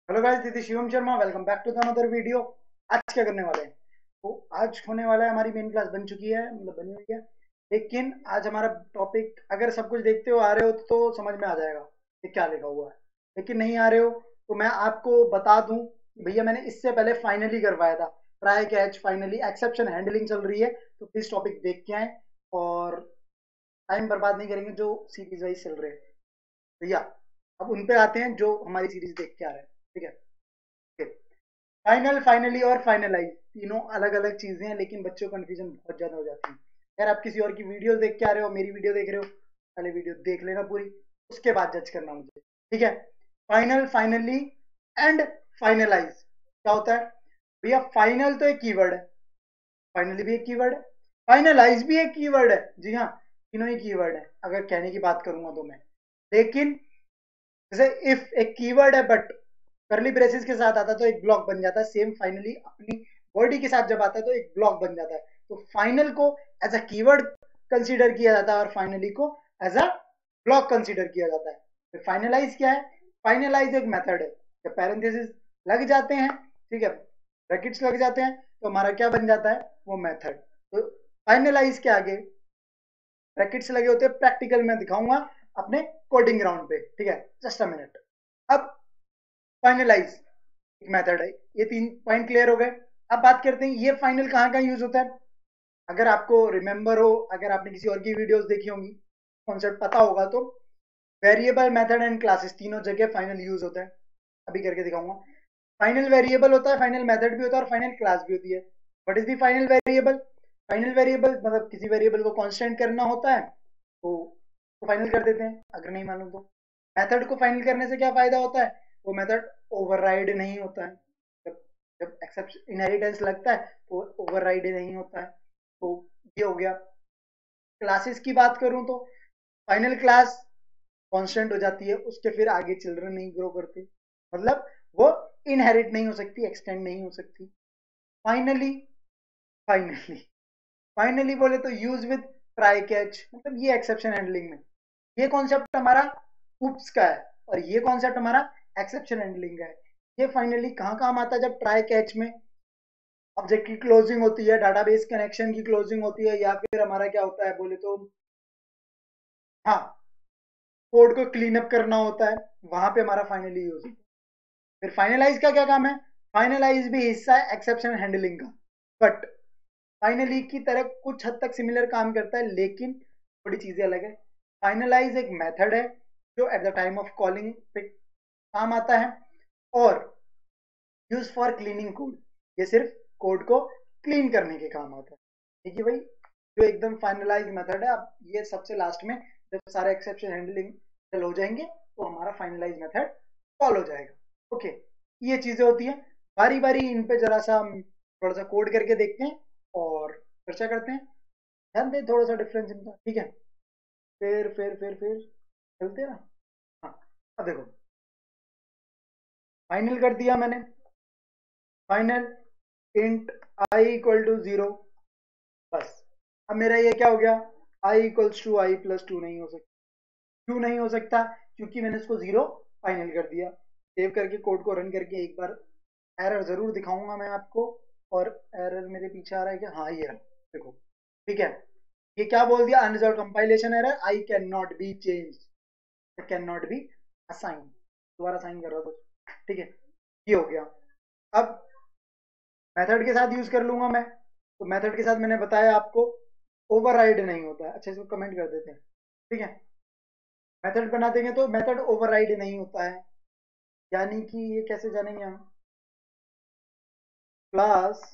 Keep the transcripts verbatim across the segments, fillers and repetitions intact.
Hello guys, this is Shivam Sharma. Welcome back to the another video. आज क्या करने वाले हैं? तो आज होने वाला है, हमारी मेन क्लास बन चुकी है, मतलब बनी हुई है। लेकिन आज हमारा टॉपिक, अगर सब कुछ देखते हो आ रहे हो तो समझ में आ जाएगा कि क्या लिखा हुआ है। लेकिन नहीं आ रहे हो तो मैं आपको बता दूं कि भैया मैंने इससे पहले फाइनली करवाया था। Try catch finally exception handling चल रही है, तो प्लीज टॉपिक देख के आए और टाइम बर्बाद नहीं करेंगे जो सीरीज वाइज चल रहे हैं भैया। अब उन पे आते हैं जो हमारी सीरीज देख के आ रहे हैं। ठीक है। फाइनल, फाइनली और फाइनलाइज तीनों अलग अलग चीजें हैं, लेकिन बच्चों को कंफ्यूजन बहुत ज्यादा हो जाती है। अगर आप किसी और की वीडियो देख के आ रहे हो, मेरी वीडियो देख रहे हो, पहले वीडियो देख लेना पूरी, उसके बाद जज करना मुझे। ठीक है। फाइनल, फाइनली एंड फाइनलाइज क्या होता है भैया? फाइनल तो एक कीवर्ड है, फाइनली भी एक कीवर्ड है, फाइनलाइज भी एक कीवर्ड है। जी हाँ, तीनों ही कीवर्ड है अगर कहने की बात करूंगा तो मैं। लेकिन जैसे इफ एक कीवर्ड है बट करली ब्रेसेस के साथ आता है तो एक ब्लॉक बन जाता है। सेम फाइनली अपनी बॉडी के साथ जब आता है तो एक ब्लॉक बन जाता है। तो फाइनल को एज अ कीवर्ड कंसीडर किया जाता है और फाइनली को एज अ ब्लॉक कंसीडर किया जाता है। तो फाइनलाइज क्या है? फाइनलाइज एक मेथड है जब पैरेंथेसिस लग जाते हैं, ठीक है, ब्रैकेट्स लग जाते हैं, तो हमारा क्या बन जाता है? वो मेथड। तो फाइनलाइज के आगे ब्रैकेट्स लगे होते हैं, प्रैक्टिकल में दिखाऊंगा अपने कोडिंग ग्राउंड पे। ठीक है, जस्ट अ मिनट। अब फाइनलाइज एक मेथड है, ये तीन पॉइंट क्लियर हो गए। अब बात करते हैं ये फाइनल कहाँ कहाँ यूज होता है। अगर आपको रिमेंबर हो, अगर आपने किसी और की वीडियोस देखी होंगी, कॉन्सेप्ट पता होगा, तो वेरिएबल, मेथड एंड क्लासेस तीनों जगह फाइनल यूज होता है। अभी करके दिखाऊंगा। फाइनल वेरिएबल होता है, फाइनल मेथड भी होता है और फाइनल क्लास भी होती है। What is the final variable? Final variable मतलब किसी वेरिएबल को कांस्टेंट करना होता है तो तो फाइनल कर देते हैं, अगर नहीं मालूम तो। मेथड को फाइनल करने से क्या फायदा होता है? वो मेथड ओवरराइड नहीं होता है। जब जब एक्सेप्शन इनहेरिटेंस लगता है तो ओवरराइड नहीं होता है। तो ये हो गया। क्लासेस की बात करूं तो फाइनल क्लास कांस्टेंट हो जाती है, उसके फिर आगे चिल्ड्रन नहीं ग्रो करते, मतलब वो इनहेरिट नहीं हो सकती, एक्सटेंड नहीं हो सकती। फाइनली, फाइनली फाइनली बोले तो यूज विद ट्राई कैच, मतलब ये एक्सेप्शन हैंडलिंग में ये कॉन्सेप्ट हमारा उप्स का है और ये कॉन्सेप्ट हमारा एक्सेप्शन हैंडलिंग का है। ये फाइनली कहाँ काम आता है? जब ट्राई कैच में ऑब्जेक्ट की क्लोजिंग होती है, डाटाबेस कनेक्शन की क्लोजिंग होती है, या फिर हमारा क्या होता है बोले तो, हाँ, कोड को क्लीन अप करना होता है, वहां पे हमारा फाइनली यूज होता है। फिर फाइनलाइज का क्या काम है? फाइनलाइज भी हिस्सा है एक्सेप्शन हैंडलिंग का, बट फाइनली की तरह कुछ हद तक सिमिलर काम करता है, लेकिन थोड़ी चीजें अलग है। फाइनलाइज एक मेथड है जो at the time of calling पे काम आता है और यूज फॉर क्लीनिंग कोड, ये सिर्फ कोड को क्लीन करने के काम आता है। ठीक है भाई, जो एकदम फाइनलाइज मेथड है। अब ये सबसे लास्ट में जब सारे एक्सेप्शन हैंडलिंग चल हो जाएंगे तो हमारा फाइनलाइज मेथड कॉल हो जाएगा। ओके, ये चीजें होती हैं। बारी बारी इन पे जरा सा हम थोड़ा सा कोड करके देखते हैं और चर्चा करते हैं। ध्यान दें थोड़ा सा डिफरेंस इनका। ठीक है, फिर फिर फिर फिर चलते हैं ना। हाँ, अब देखो, फाइनल कर दिया मैंने। Final int I equal to zero, बस। अब मेरा ये क्या हो गया? I equals to I plus two नहीं हो सकता। क्यों नहीं हो सकता? क्योंकि मैंने इसको जीरो फाइनल कर दिया। सेव करके कोड को रन करके एक बार एरर जरूर दिखाऊंगा मैं आपको। और एरर मेरे पीछे आ रहा है क्या? हाँ, ये रहा, देखो। ठीक है, ये क्या बोल दिया? Unresolved compilation error, I can not be change, can not be assign. दोबारा साइन कर रहा था। ठीक है, ये हो गया। अब मेथड के साथ यूज कर लूंगा मैं, तो मेथड के साथ मैंने बताया आपको ओवरराइड नहीं होता है। अच्छा, इसको कमेंट कर देते हैं। ठीक है, मेथड बना देंगे तो मेथड ओवरराइड नहीं होता है। यानी कि ये कैसे जानेंगे हम? क्लास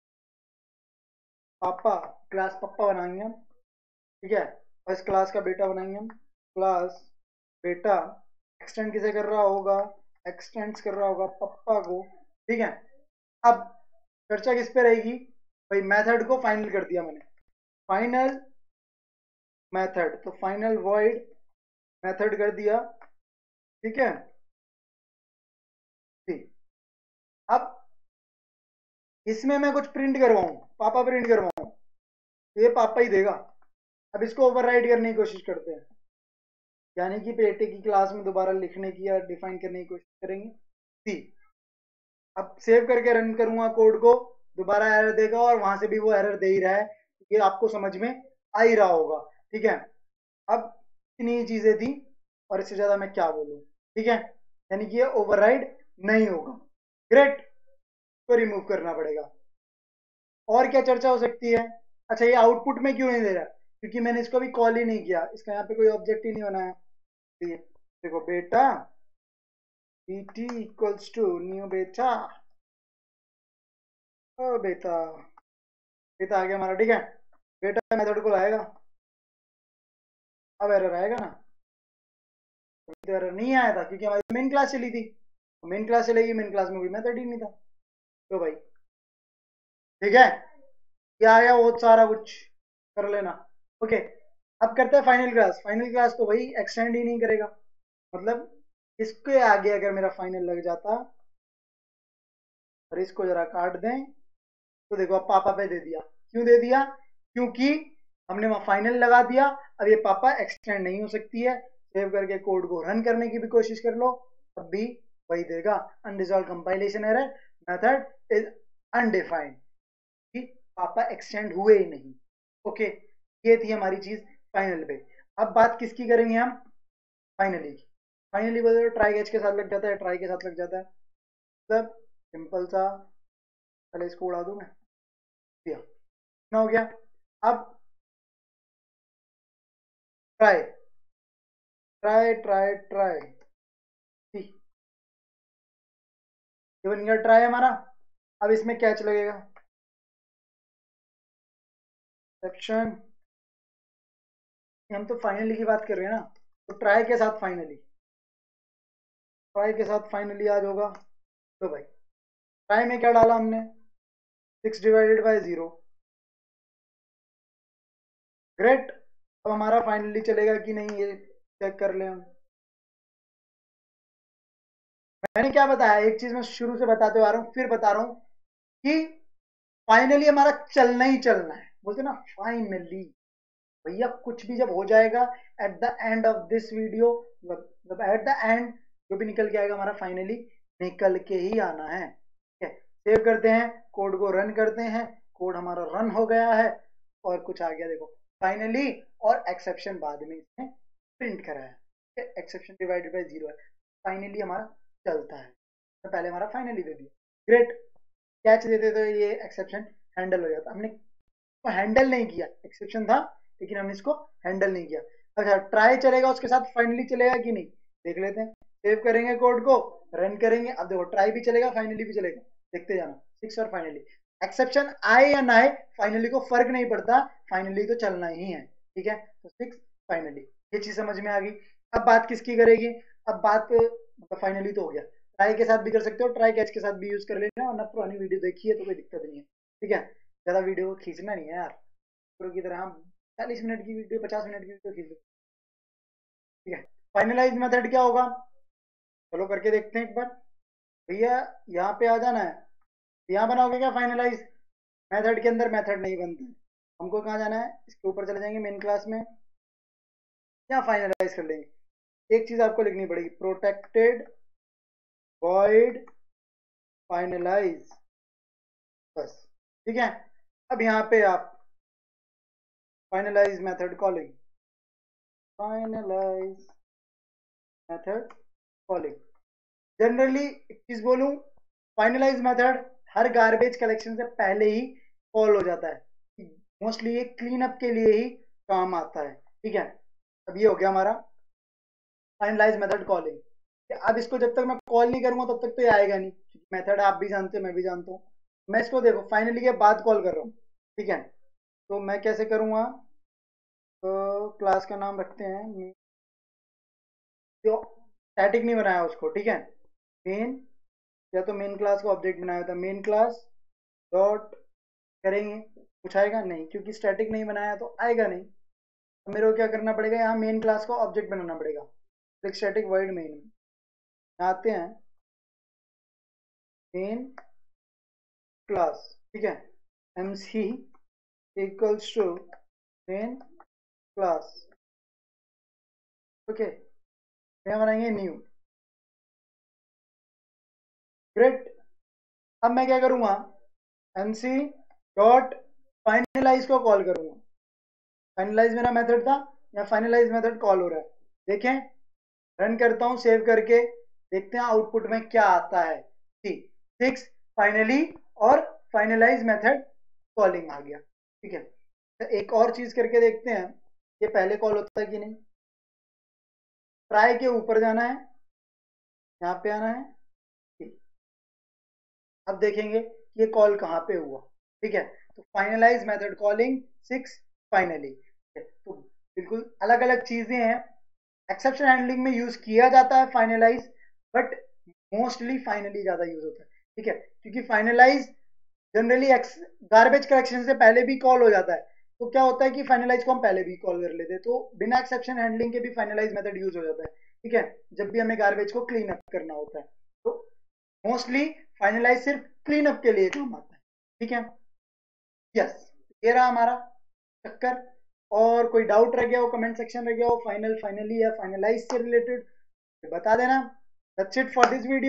पापा, क्लास पापा बनाएंगे हम। ठीक है, और इस क्लास का बेटा बनाएंगे हम क्लास बेटा। एक्सटेंड किसे कर रहा होगा? एक्सटेंड कर रहा होगा पापा को। ठीक है, अब चर्चा किस पे रहेगी भाई? मेथड को फाइनल कर दिया मैंने, फाइनल मेथड, तो फाइनल वॉइड मेथड कर दिया। ठीक है, ठीक। अब इसमें मैं कुछ प्रिंट करवाऊं, पापा प्रिंट करवाऊं, तो ये पापा ही देगा। अब इसको ओवरराइड करने की कोशिश करते हैं, यानी कि बेटे की क्लास में दोबारा लिखने की या डिफाइन करने की कोशिश करेंगे। सी, अब सेव करके रन करूंगा कोड को, दोबारा एरर देगा और वहां से भी वो एरर दे ही रहा है, ये आपको समझ में आ ही रहा होगा। ठीक है, अब इतनी चीजें थी और इससे ज्यादा मैं क्या बोलूं। ठीक है, यानी कि ये ओवरराइड नहीं होगा। ग्रेट, तो रिमूव करना पड़ेगा। और क्या चर्चा हो सकती है? अच्छा, ये आउटपुट में क्यों नहीं दे रहा? क्योंकि मैंने इसको अभी कॉल ही नहीं किया, इसका यहाँ पे कोई ऑब्जेक्ट ही नहीं बनाया। तो ये देखो, बेटा bt इक्वल्स टू न्यू बेटा, ओ बेटा, बेटा आ गया हमारा। ठीक है, बेटा मेथड को लाएगा, अब एरर आएगा ना? तो एरर नहीं आया था क्योंकि हमारी मेन क्लास चली थी, मेन क्लास चलेगी, मेन क्लास में कोई मेथड ही नहीं था। तो भाई ठीक है, ये आया बहुत सारा कुछ, कर लेना। ओके, अब करते हैं फाइनल क्लास। फाइनल क्लास तो भाई एक्सटेंड ही नहीं करेगा, मतलब इसके आगे अगर मेरा फाइनल लग जाता और इसको जरा काट दें तो देखो, अब पापा पे दे दिया। क्यों दे दिया? क्योंकि हमने वहां फाइनल लगा दिया। अब ये पापा एक्सटेंड नहीं हो सकती है। सेव करके कोड को रन करने की भी कोशिश कर लो, तब भी वही देगा, unresolved compilation error, method is undefined, कि पापा एक्सटेंड हुए ही नहीं। ओके, ये थी हमारी चीज फाइनल पे। अब बात किसकी करेंगे हम? फाइनली। फाइनली बोले ट्राई कैच के साथ लग जाता है, ट्राई के साथ लग जाता है, मतलब सिंपल सा। पहले इसको उड़ा दूं मैं, दिया ना, हो गया। अब ट्राई ट्राई ट्राई ट्राई, ये बन गया ट्राई हमारा। अब इसमें कैच लगेगा, सेक्शन। हम तो फाइनली की बात कर रहे हैं ना, तो ट्राई के साथ फाइनली, ट्राई के साथ फाइनली आज होगा। तो भाई ट्राई में क्या डाला हमने? Six divided by zero. Great, अब हमारा फाइनली चलेगा कि नहीं ये चेक कर ले हम। मैंने क्या बताया, एक चीज मैं शुरू से बताते आ रहा हूँ, फिर बता रहा हूँ कि फाइनली हमारा चलना ही चलना है। बोलते ना फाइनली, भैया कुछ भी जब हो जाएगा at the end of this video, मतलब एट द एंड जो भी निकल के आएगा हमारा फाइनली निकल के ही आना है। ठीक है, सेव करते हैं, कोड को रन करते हैं, कोड हमारा रन हो गया है और कुछ आ गया देखो, फाइनली। और एक्सेप्शन बाद में इसने प्रिंट करा है, एक्सेप्शन डिवाइडेड बाय जीरो है, फाइनली हमारा चलता है। तो पहले हमारा फाइनली दे दिया। ग्रेट, कैच देते तो ये एक्सेप्शन हैंडल हो जाता। हमने तो हैंडल नहीं किया, एक्सेप्शन था लेकिन हमने इसको हैंडल नहीं किया। अच्छा, ट्राई चलेगा उसके साथ फाइनली चलेगा कि नहीं, देख लेते हैं। सेव करेंगे कोड को, रन करेंगे, अब देखो ट्राई भी चलेगा फाइनली भी चलेगा, देखते जाना। सिक्स और फाइनली, एक्सेप्शन आए या ना आए फाइनली को फर्क नहीं पड़ता, फाइनली तो चलना ही है। ठीक है, तो सिक्स फाइनली, ये चीज समझ में आ गई। अब बात किसकी करेगी? अब बात, मतलब फाइनली तो हो गया, ट्राई के साथ भी कर सकते हो, ट्राई कैच के साथ भी यूज कर लेना, वरना पुरानी वीडियो देखी है तो कोई दिक्कत नहीं है। ठीक है, ज्यादा वीडियो को खींचना नहीं है यार, प्रो की तरह। हम चालीस मिनट की वीडियो, पचास मिनट की वीडियो खींच लो। ठीक है, फाइनलाइज मेथड क्या होगा, चलो करके देखते हैं एक बार। भैया यहाँ पे आ जाना है, यहाँ बनाओगे क्या फाइनलाइज? मेथड के अंदर मेथड नहीं बनते, हमको कहाँ जाना है? इसके ऊपर चले जाएंगे मेन क्लास में, यहाँ फाइनलाइज कर लेंगे। एक चीज आपको लिखनी पड़ेगी, प्रोटेक्टेड वॉइड फाइनलाइज, बस। ठीक है, अब यहाँ पे आप finalize method calling, finalize method calling. Generally एक चीज बोलूं, फाइनलाइज मेथड हर गार्बेज कलेक्शन से पहले ही कॉल हो जाता है, मोस्टली ये क्लीन अप के लिए ही काम आता है। ठीक है, अब ये हो गया हमारा फाइनलाइज मेथड कॉलिंग। अब इसको जब तक मैं कॉल नहीं करूंगा तब तक तो ये आएगा नहीं, मेथड आप भी जानते हो मैं भी जानता हूँ। मैं इसको देखो फाइनली के बाद कॉल कर रहा हूँ। ठीक है, तो मैं कैसे करूंगा? तो क्लास का नाम रखते हैं, जो स्टैटिक नहीं बनाया उसको। ठीक है, मेन, या तो मेन क्लास को ऑब्जेक्ट बनाया था, मेन क्लास डॉट करेंगे, कुछ आएगा नहीं क्योंकि स्टैटिक नहीं बनाया तो आएगा नहीं। तो मेरे को क्या करना पड़ेगा, यहाँ मेन क्लास को ऑब्जेक्ट बनाना पड़ेगा, स्टैटिक वर्ड मेन में आते हैं, मेन क्लास। ठीक है, M C equals to main class. Okay, यहाँ बनाएंगे न्यू। ग्रेट, अब मैं क्या करूंगा, एमसी डॉट फाइनलाइज को कॉल करूंगा। फाइनलाइज मेरा मेथड था, या फाइनलाइज मेथड कॉल हो रहा है। देखें, रन करता हूं सेव करके, देखते हैं आउटपुट में क्या आता है। ठीक, सिक्स फाइनली और फाइनलाइज मेथड कॉलिंग आ गया। ठीक है, तो एक और चीज करके देखते हैं, ये पहले कॉल होता है कि नहीं। ट्राई के ऊपर जाना है, यहाँ पे आना है। ठीक, अब देखेंगे कि ये कॉल कहाँ पे हुआ। ठीक है, तो finalize method calling six finally. तो बिल्कुल अलग अलग चीजें हैं। एक्सेप्शन हैंडलिंग में यूज किया जाता है फाइनलाइज, बट मोस्टली फाइनली ज्यादा यूज होता है। ठीक है, क्योंकि फाइनलाइज जनरली गार्बेज कलेक्शन से पहले भी कॉल हो जाता है, तो क्या होता है कि फाइनलाइज को हम पहले भी कॉल कर लेते हैं, तो बिना एक्सेप्शन हैंडलिंग के भी फाइनलाइज मेथड यूज हो जाता है। ठीक है, जब भी हमें गार्बेज को क्लीन अप करना होता है, तो मोस्टली फाइनलाइज सिर्फ क्लीन अप के लिए काम आता है। ठीक है, यस, ये रहा हमारा चक्कर। और कोई डाउट रह गया हो, कमेंट सेक्शन रह गया हो फाइनल फाइनली या फाइनलाइज से रिलेटेड, बता देना। That's it for this video.